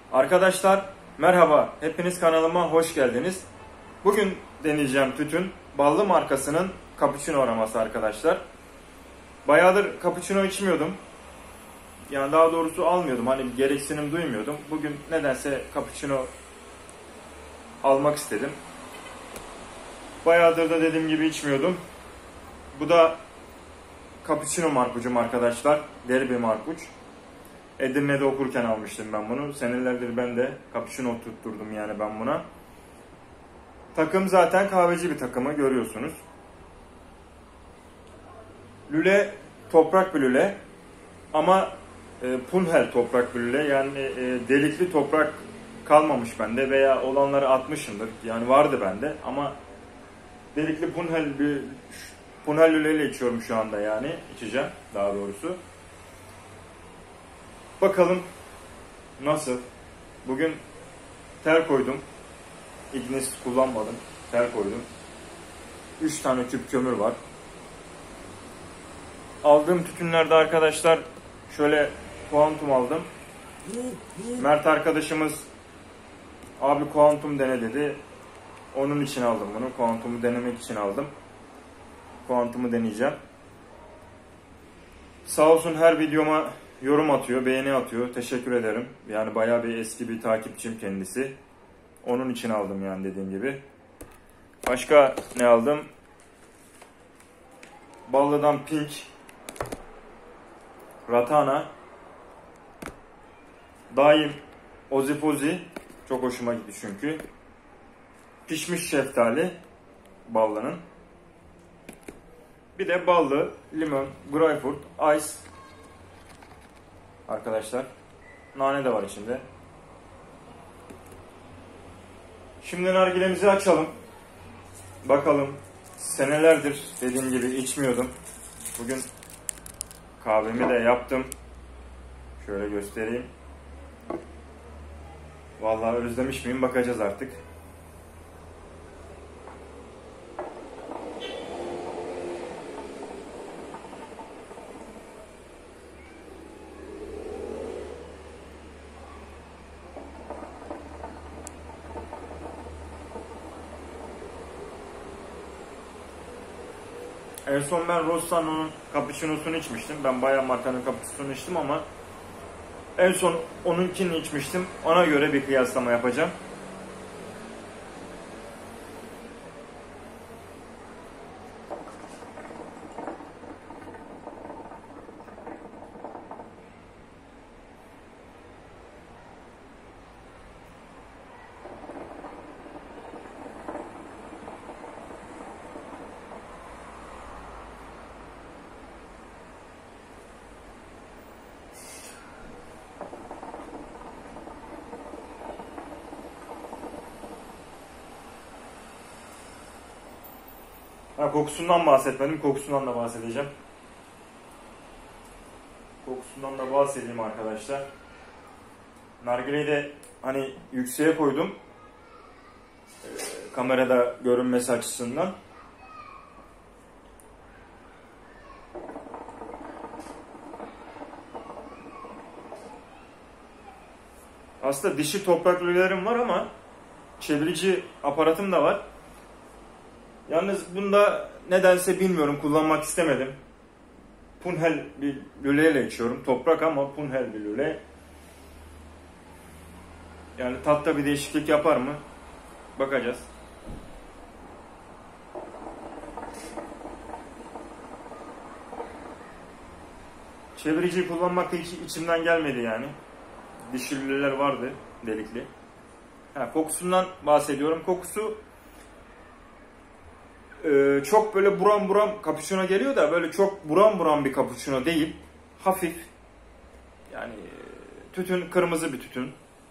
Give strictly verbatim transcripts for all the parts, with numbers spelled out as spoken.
Arkadaşlar merhaba, hepiniz kanalıma hoş geldiniz. Bugün deneyeceğim tütün Ballı markasının cappuccino aroması arkadaşlar. Bayağıdır cappuccino içmiyordum. Yani daha doğrusu almıyordum, hani bir gereksinim duymuyordum. Bugün nedense cappuccino almak istedim. Bayağıdır da dediğim gibi içmiyordum. Bu da cappuccino marpucum arkadaşlar, deri bir marpuç. Edirne'de okurken almıştım ben bunu. Senelerdir ben de cappuccino tutturdum yani ben buna. Takım zaten kahveci bir takımı, görüyorsunuz. Lüle toprak bir lüle. Ama e, punhel toprak bir lüle. Yani e, delikli toprak kalmamış bende veya olanları atmışımdır. Yani vardı bende ama delikli punhel bir punhel lüleyle içiyorum şu anda yani. İçeceğim daha doğrusu. Bakalım nasıl? Bugün ter koydum. Ignis kullanmadım. Ter koydum. üç tane küp kömür var. Aldığım tütünlerde arkadaşlar şöyle kuantum aldım. Mert arkadaşımız abi kuantum dene dedi. Onun için aldım bunu. Kuantumu denemek için aldım. Kuantumu deneyeceğim. Sağ olsun her videoma yorum atıyor, beğeni atıyor. Teşekkür ederim. Yani bayağı bir eski bir takipçim kendisi. Onun için aldım yani dediğim gibi. Başka ne aldım? Ballı'dan Pink, Ratana, Daim Ozipozi. Çok hoşuma gitti çünkü. Pişmiş şeftali Ballı'nın. Bir de ballı, limon, greyfurt, ice. Arkadaşlar. Nane de var içinde. Şimdi nargilemizi açalım. Bakalım. Senelerdir dediğim gibi içmiyordum. Bugün kahvemi de yaptım. Şöyle göstereyim. Vallahi özlemiş miyim bakacağız artık. En son ben Rossano'nun cappuccino'sunu içmiştim. Ben bayağı markanın cappuccino'sunu içtim ama en son onunkini içmiştim. Ona göre bir kıyaslama yapacağım. Ha, kokusundan bahsetmedim. Kokusundan da bahsedeceğim. Kokusundan da bahsedeyim arkadaşlar. Nargileyi de hani yükseğe koydum. Ee, kamerada görünmesi açısından. Aslında dişi toprak lülelerim var ama çevirici aparatım da var. Yalnız bunda nedense bilmiyorum, kullanmak istemedim. Punhel bir lüleyle içiyorum. Toprak ama punhel bir lüle. Yani tatta bir değişiklik yapar mı? Bakacağız. Çeviriciyi kullanmak da hiç içimden gelmedi yani. Dişli lüleler vardı, delikli. Ha, kokusundan bahsediyorum. Kokusu Ee, çok böyle buram buram cappuccino geliyor da böyle çok buram buram bir cappuccino değil. Hafif. Yani tütün, kırmızı bir tütün.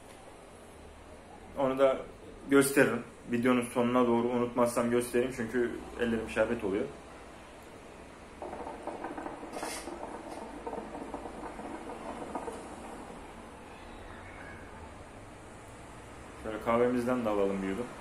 Onu da gösteririm. Videonun sonuna doğru unutmazsam göstereyim çünkü ellerim şerbet oluyor. Şöyle kahvemizden de alalım bir yudum.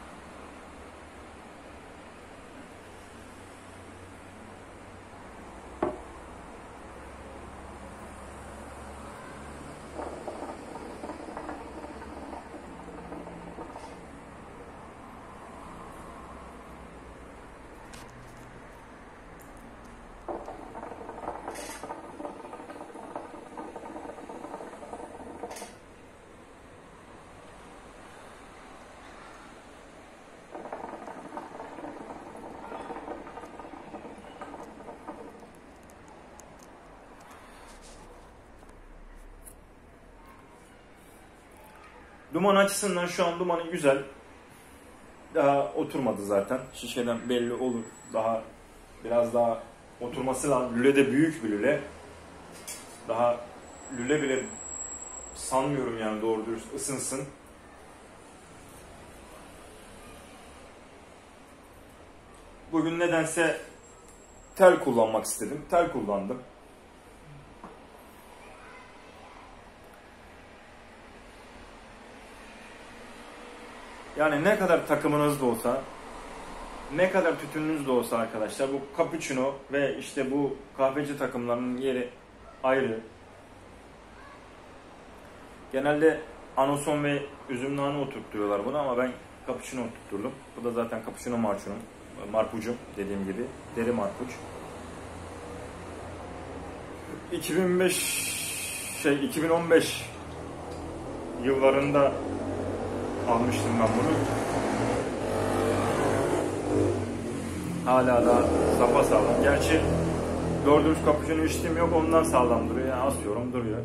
Duman açısından şu an dumanı güzel. Daha oturmadı zaten. Şişeden belli olur. Daha biraz daha oturması lazım. Lüle de büyük bir lüle. Daha lüle bile sanmıyorum yani doğru dürüst ısınsın. Bugün nedense tel kullanmak istedim. Tel kullandım. Yani ne kadar takımınız da olsa, ne kadar tütününüz de olsa arkadaşlar, bu cappuccino ve işte bu kahveci takımlarının yeri ayrı. Genelde anason ve üzüm nane oturtuyorlar bunu ama ben cappuccino oturtturdum. Bu da zaten cappuccino marçunum, marpucum dediğim gibi, deri marpuç. iki bin beş şey iki bin on beş yıllarında almıştım ben bunu. Hala da sapasağlam. Gerçi doğru dürüst cappuccino içtiğim yok, ondan sağlam duruyor. Yani asıyorum duruyor.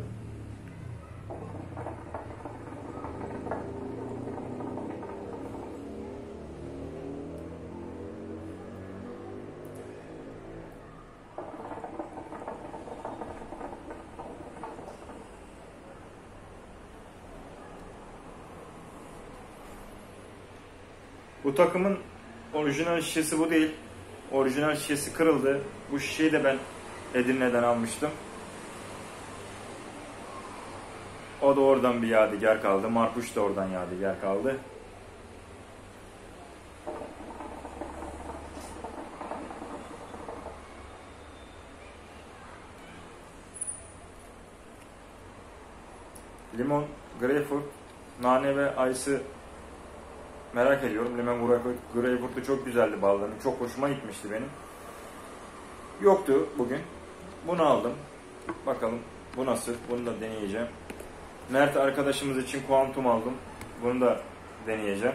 Bu takımın orijinal şişesi bu değil. Orijinal şişesi kırıldı. Bu şişeyi de ben Edirne'den almıştım. O da oradan bir yadigar kaldı. Marpuç da oradan yadigar kaldı. Limon, greyfurt, nane ve ayısı merak ediyorum. Limon greyfurtu çok güzeldi ballarını. Çok hoşuma gitmişti benim. Yoktu bugün. Bunu aldım. Bakalım bu nasıl? Bunu da deneyeceğim. Mert arkadaşımız için kuantum aldım. Bunu da deneyeceğim.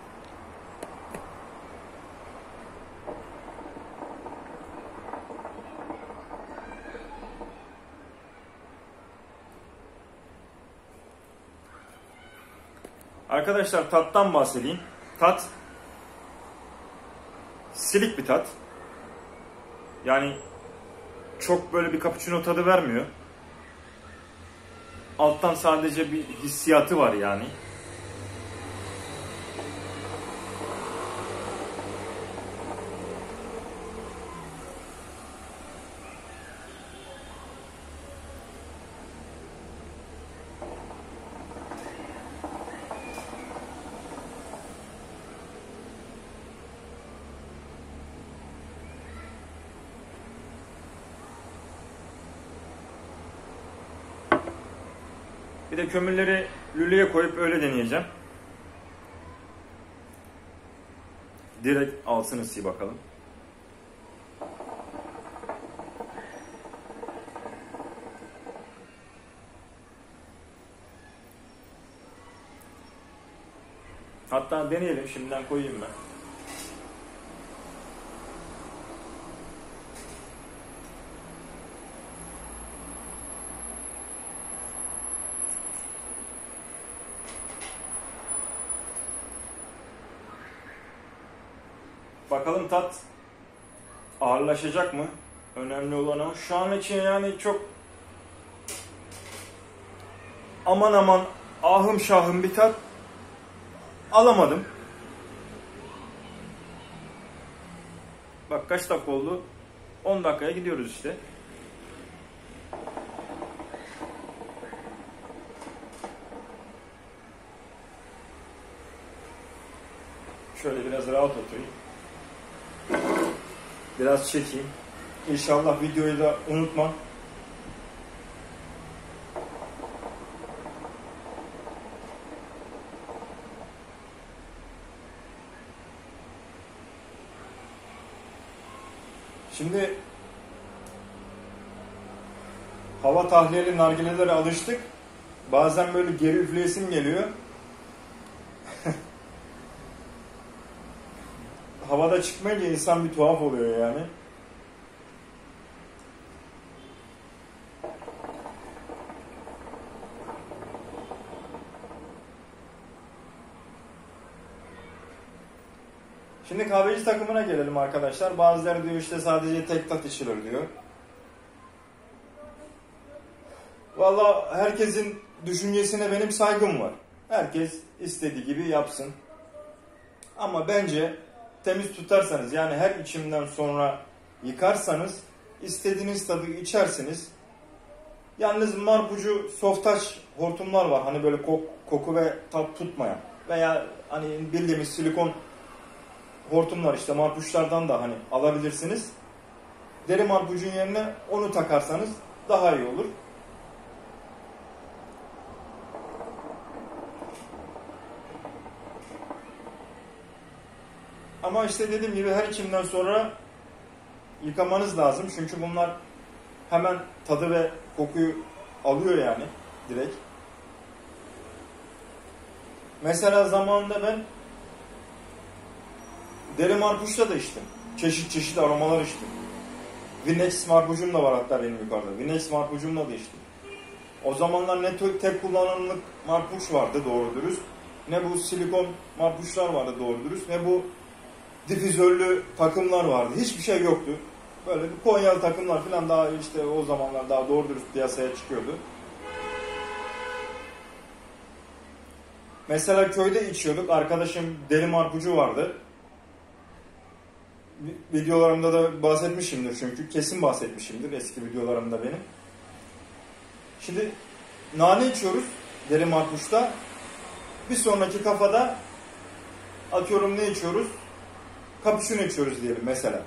Arkadaşlar tattan bahsedeyim. Tat silik bir tat. Yani çok böyle bir cappuccino tadı vermiyor. Alttan sadece bir hissiyatı var yani. Bir de kömürleri lüleye koyup öyle deneyeceğim. Direkt alsın ısıyı bakalım. Hatta deneyelim, şimdiden koyayım ben. Bakalım tat ağırlaşacak mı? Önemli olan o. Şu an için yani çok aman aman ahım şahım bir tat alamadım. Bak kaç dakika oldu? on dakikaya gidiyoruz işte. Şöyle biraz rahat oturayım. Biraz çekeyim. İnşallah videoyu da unutmam. Şimdi hava tahliyeli nargilelere alıştık. Bazen böyle geri üfleyesim geliyor. Havada çıkmayınca insan bir tuhaf oluyor yani. Şimdi kahveci takımına gelelim arkadaşlar. Bazıları diyor işte sadece tek tat içilir diyor. Vallahi herkesin düşüncesine benim saygım var. Herkes istediği gibi yapsın. Ama bence temiz tutarsanız, yani her içimden sonra yıkarsanız istediğiniz tadı içersiniz. Yalnız marpucu softaç hortumlar var. Hani böyle kok, koku ve tat tutmayan. Veya hani bildiğimiz silikon hortumlar, işte marpuçlardan da hani alabilirsiniz. Deri marpucun yerine onu takarsanız daha iyi olur. Ama işte dediğim gibi her içimden sonra yıkamanız lazım. Çünkü bunlar hemen tadı ve kokuyu alıyor yani direkt. Mesela zamanında ben deri marpuçla da içtim. Çeşit çeşit aromalar içtim. Winnex marpucum da var hatta benim yukarıda. Winnex marpucumla da içtim. O zamanlar ne tek kullanımlık marpuç vardı doğru dürüst, ne bu silikon marpuçlar vardı doğru dürüst, ne bu difüzörlü takımlar vardı. Hiçbir şey yoktu. Böyle bir Konyalı takımlar falan daha işte o zamanlar daha doğru dürüst piyasaya çıkıyordu. Mesela köyde içiyorduk. Arkadaşım deri marpucu vardı. Videolarımda da bahsetmişimdir çünkü. Kesin bahsetmişimdir eski videolarımda benim. Şimdi nane içiyoruz deri marpuçta. Bir sonraki kafada atıyorum ne içiyoruz? Cappuccino içiyoruz diyelim mesela.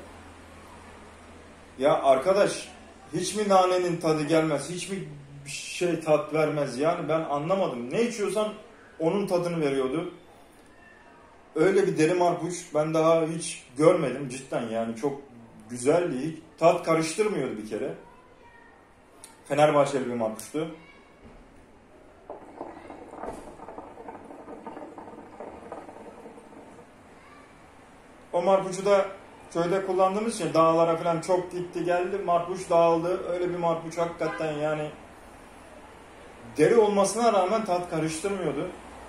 Ya arkadaş, hiç mi nanenin tadı gelmez? Hiç mi bir şey tat vermez? Yani ben anlamadım. Ne içiyorsan onun tadını veriyordu. Öyle bir deri marpuç ben daha hiç görmedim cidden, yani çok güzeldi. Hiç tat karıştırmıyordu bir kere. Fenerbahçeli bir marpuçtu. O marpucu da köyde kullandığımız için dağlara falan çok gitti geldi. Marpuç dağıldı. Öyle bir marpuç hakikaten yani deri olmasına rağmen tat karıştırmıyordu.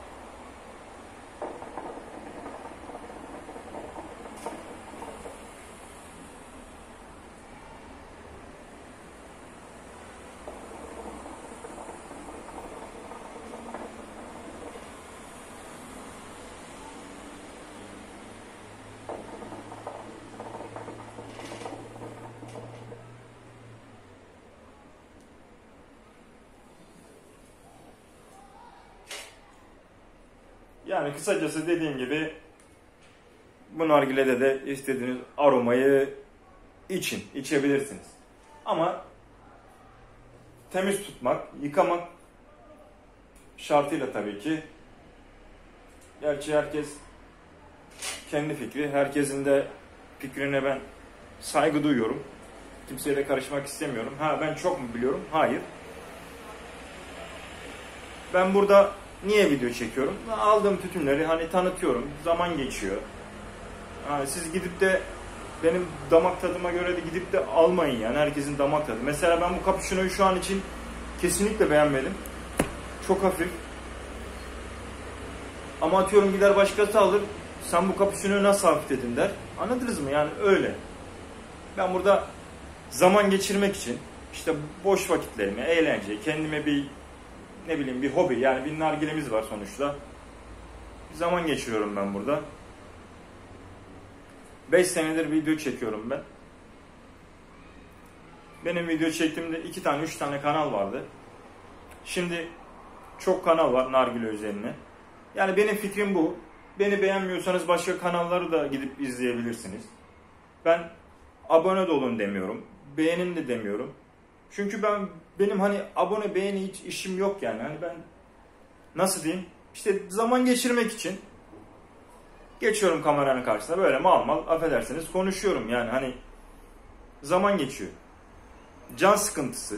Yani kısacası dediğim gibi bu nargilede de istediğiniz aromayı için, içebilirsiniz. Ama temiz tutmak, yıkamak şartıyla tabii ki. Gerçi herkes kendi fikri, herkesin de fikrine ben saygı duyuyorum. Kimseye de karışmak istemiyorum. Ha ben çok mu biliyorum? Hayır. Ben burada niye video çekiyorum? Aldığım tütünleri hani tanıtıyorum. Zaman geçiyor. Yani siz gidip de benim damak tadıma göre de gidip de almayın yani. Herkesin damak tadı. Mesela ben bu cappuccino'yu şu an için kesinlikle beğenmedim. Çok hafif. Ama atıyorum gider başkası alır. Sen bu cappuccino'yu nasıl hafifledin der. Anladınız mı? Yani öyle. Ben burada zaman geçirmek için işte boş vakitlerimi, eğlence, kendime bir ne bileyim bir hobi, yani bir nargilemiz var sonuçta. Bir zaman geçiriyorum ben burada. beş senedir video çekiyorum ben. Benim video çektiğimde iki tane, üç tane kanal vardı. Şimdi çok kanal var nargile üzerine. Yani benim fikrim bu. Beni beğenmiyorsanız başka kanalları da gidip izleyebilirsiniz. Ben abone de olun demiyorum. Beğenin de demiyorum. Çünkü ben benim hani abone beğeni hiç işim yok yani. Hani ben nasıl diyeyim? İşte zaman geçirmek için geçiyorum kameranın karşısına böyle mal mal affedersiniz konuşuyorum yani hani zaman geçiyor. Can sıkıntısı.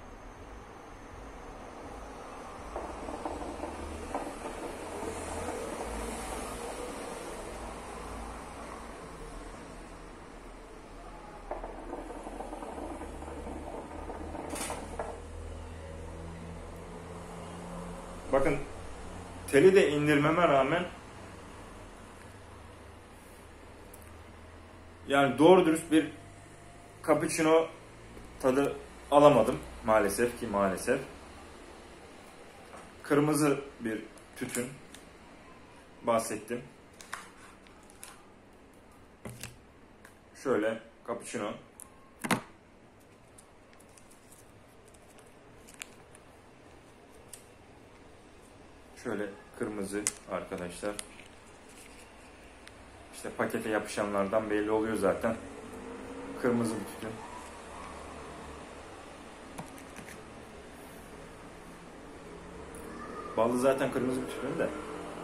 Bakın teli de indirmeme rağmen Yani doğru dürüst bir cappuccino tadı alamadım maalesef ki maalesef. Kırmızı bir tütün bahsettim. Şöyle cappuccino. Şöyle kırmızı arkadaşlar. İşte pakete yapışanlardan belli oluyor zaten. Kırmızı bir tütün. Ballı zaten kırmızı bir tütün de.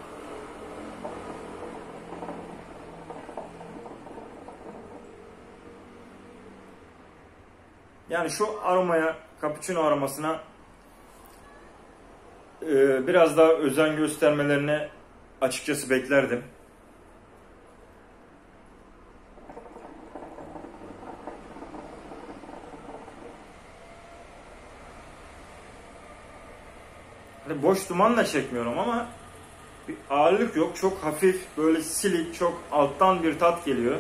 Yani şu aromaya, cappuccino aromasına e, biraz daha özen göstermelerini açıkçası beklerdim. Hani boş duman da çekmiyorum ama bir ağırlık yok. Çok hafif, böyle silik, çok alttan bir tat geliyor.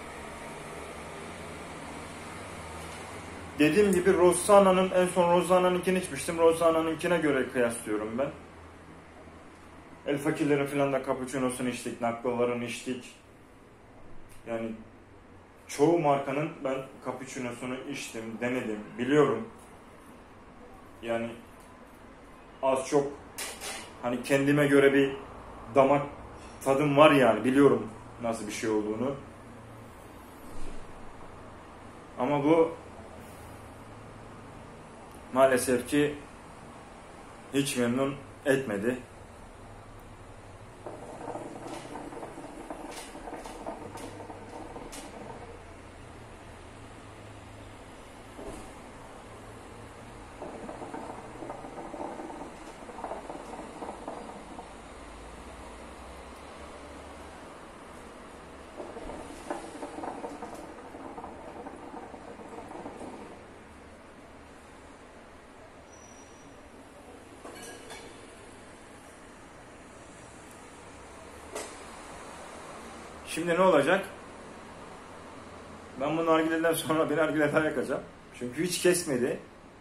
Dediğim gibi Rosana'nın, en son Rosana'nınkini içmiştim. Rosana'nınkine göre kıyaslıyorum ben. El Fakirlerin filan da cappuccino'sunu içtik, Naklalarını içtik. Yani çoğu markanın ben cappuccino'sunu içtim, denedim, biliyorum. Yani az çok hani kendime göre bir damak tadım var yani, biliyorum nasıl bir şey olduğunu. Ama bu maalesef ki hiç memnun etmedi. Şimdi ne olacak? Ben bu nargileden sonra bir nargile daha yakacağım. Çünkü hiç kesmedi.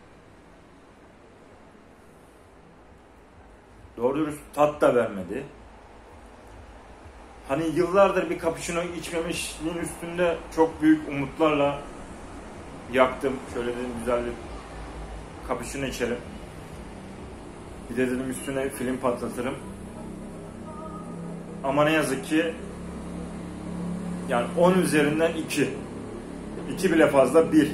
Doğru dürüst tat da vermedi. Hani yıllardır bir cappuccino içmemişliğin üstünde çok büyük umutlarla yaktım. Şöyle dedim, güzel bir cappuccino içerim. Bir de dedim üstüne film patlatırım. Ama ne yazık ki yani on üzerinden iki. iki bile fazla, bir.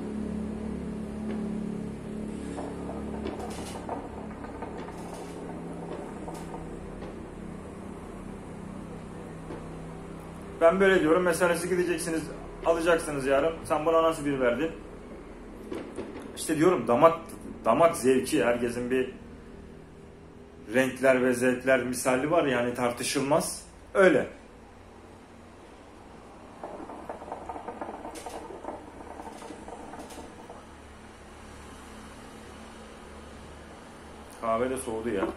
Ben böyle diyorum. Mesela siz gideceksiniz, alacaksınız yarın. Sen buna nasıl bir verdin? İşte diyorum, damak damak zevki. Herkesin bir renkler ve zevkler misali var yani, tartışılmaz. Öyle. Kahve de soğudu ya.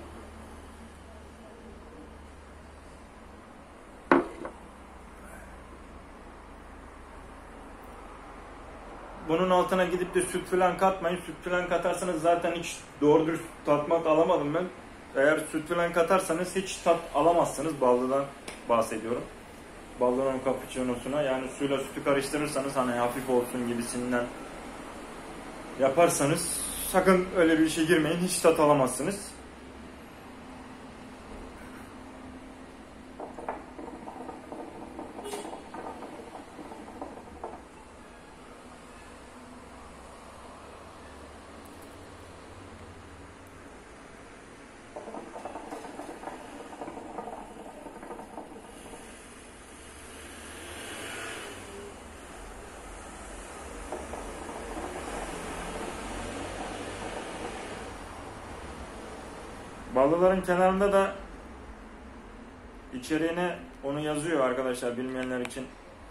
Bunun altına gidip de süt falan katmayın. Süt falan katarsanız zaten hiç doğru dürüst tatmak alamadım ben. Eğer süt falan katarsanız hiç tat alamazsınız. Ballıdan bahsediyorum. Ballı'nın cappuccino'suna yani suyla sütü karıştırırsanız, hani hafif olsun gibisinden yaparsanız sakın öyle bir şey girmeyin. Hiç tat alamazsınız. Ballıların kenarında da içeriğine onu yazıyor arkadaşlar, bilmeyenler için.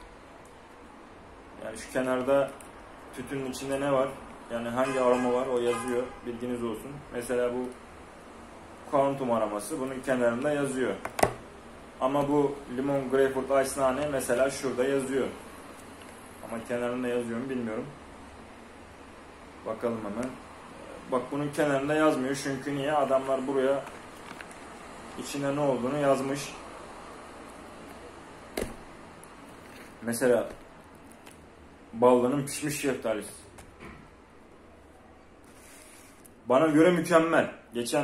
Yani şu kenarda tütünün içinde ne var, yani hangi aroma var, o yazıyor, bilginiz olsun. Mesela bu Quantum aroması bunun kenarında yazıyor. Ama bu limon, greyfurt, ice nane mesela şurada yazıyor. Ama kenarında yazıyor mu bilmiyorum. Bakalım hemen. Bak bunun kenarında yazmıyor çünkü niye? Adamlar buraya içine ne olduğunu yazmış. Mesela Ballı'nın pişmiş şeftalisi. Bana göre mükemmel. Geçen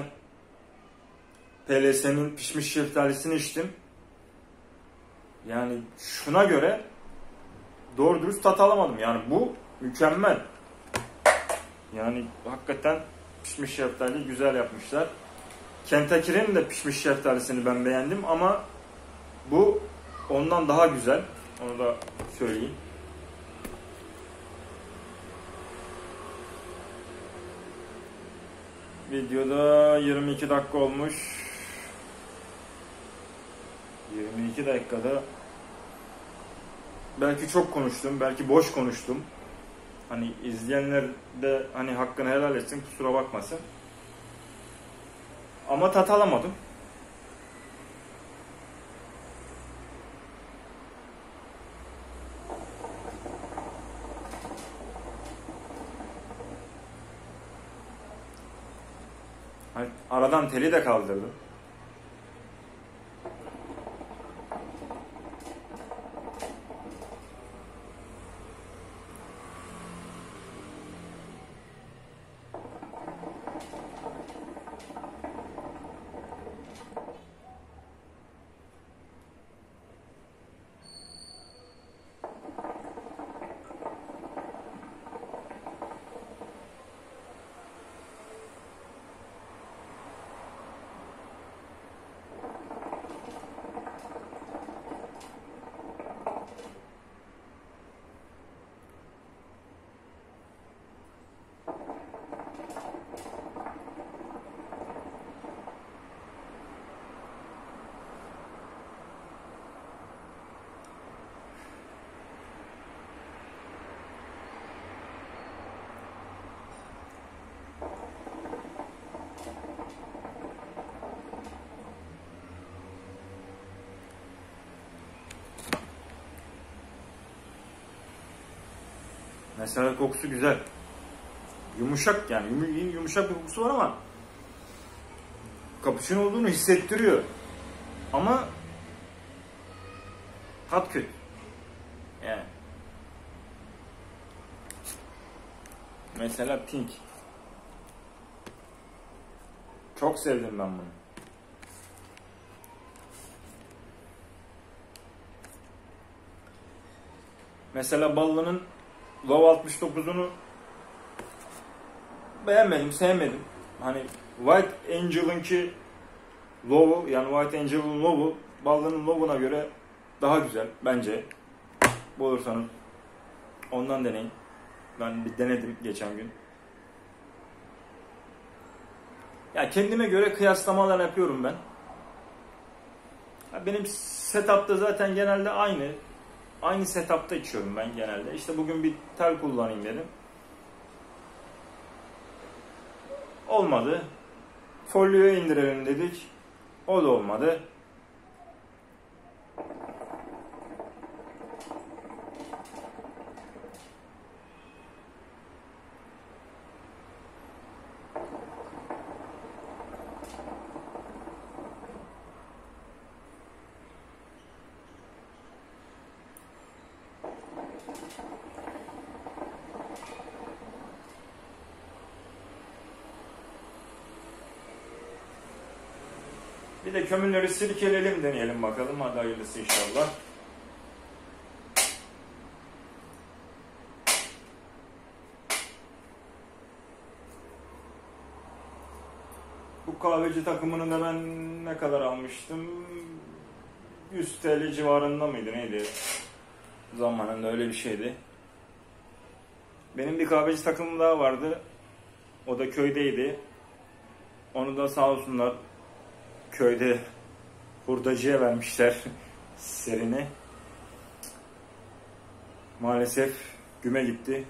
P L S'nin pişmiş şeftalisini içtim. Yani şuna göre doğru dürüst tat alamadım. Yani bu mükemmel. Yani hakikaten pişmiş şeftali güzel yapmışlar. Kentucky'nin de pişmiş şeftalisini ben beğendim ama bu ondan daha güzel. Onu da söyleyeyim. Videoda yirmi iki dakika olmuş. yirmi iki dakikada belki çok konuştum, belki boş konuştum. Hani izleyenler de hani hakkını helal etsin, kusura bakmasın. Ama tat alamadım. Hani aradan teli de kaldırdım. Mesela kokusu güzel. Yumuşak yani. Yum, yumuşak bir kokusu var ama cappuccino olduğunu hissettiriyor. Ama tat kötü. Yani. Mesela Pink. Çok sevdim ben bunu. Mesela Ballı'nın Love altmış dokuzunu beğenmedim, sevmedim. Hani White Angel'ınki Love'u, yani White Angel'ın Love'u Ballı'nın Love'una göre daha güzel bence. Bulursanız ondan deneyin. Ben bir denedim geçen gün. Ya kendime göre kıyaslamalar yapıyorum ben. Ya benim setup'ta zaten genelde aynı. Aynı setup'ta içiyorum ben genelde. İşte bugün bir tel kullanayım dedim. Olmadı. Folyoya indirelim dedik. O da olmadı. Bir de kömürleri silkeleyelim deneyelim bakalım. Hadi hayırlısı inşallah. Bu kahveci takımını da ben ne kadar almıştım? yüz TL civarında mıydı neydi? Zamanında öyle bir şeydi. Benim bir kahveci takımım daha vardı. O da köydeydi. Onu da sağ olsunlar köyde hurdacıya vermişler serini. Maalesef güme gitti.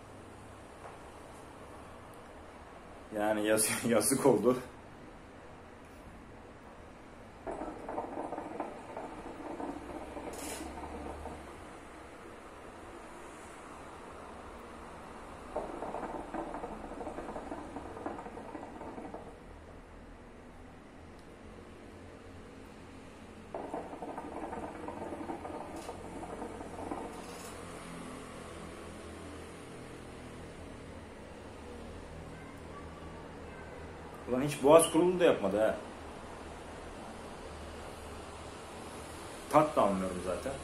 Yani yazık, yazık oldu. Ulan hiç boğaz kuruluğu da yapmadı ha. Tat da almıyorum zaten.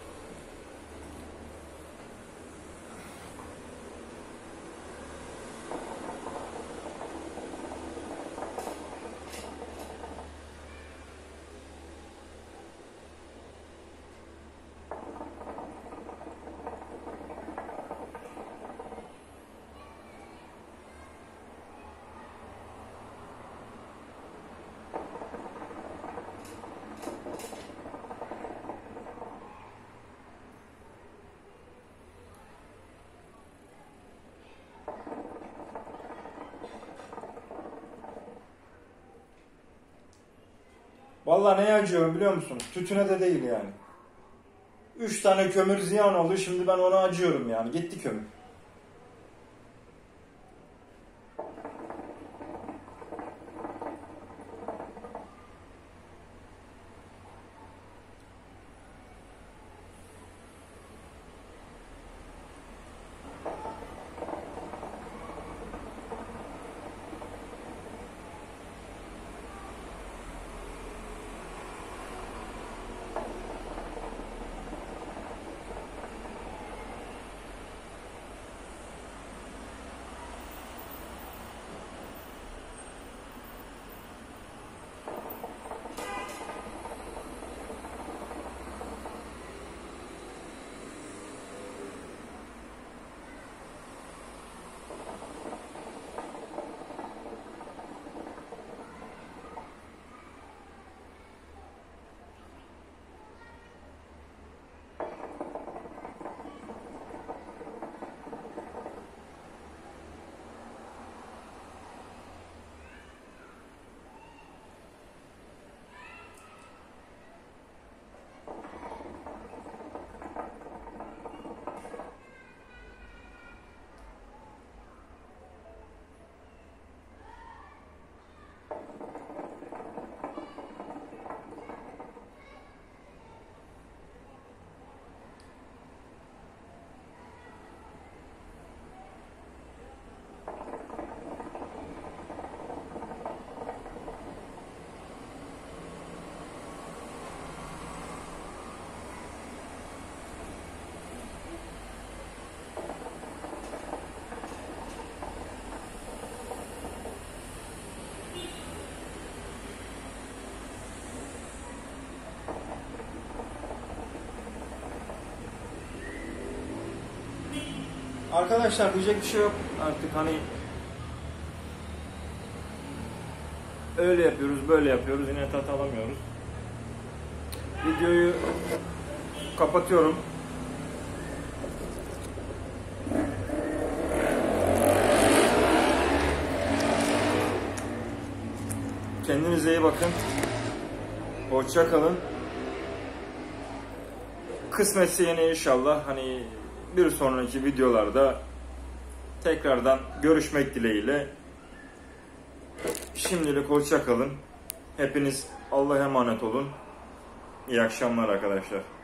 Vallahi neye acıyorum biliyor musun? Tütüne de değil yani. Üç tane kömür ziyan oldu, şimdi ben ona acıyorum yani. Gitti kömür. Arkadaşlar diyecek bir şey yok artık, hani öyle yapıyoruz böyle yapıyoruz, yine tat alamıyoruz. Videoyu kapatıyorum. Kendinize iyi bakın. Hoşça kalın. Kısmetse yine inşallah hani bir sonraki videolarda tekrardan görüşmek dileğiyle. Şimdilik hoşça kalın. Hepiniz Allah'a emanet olun. İyi akşamlar arkadaşlar.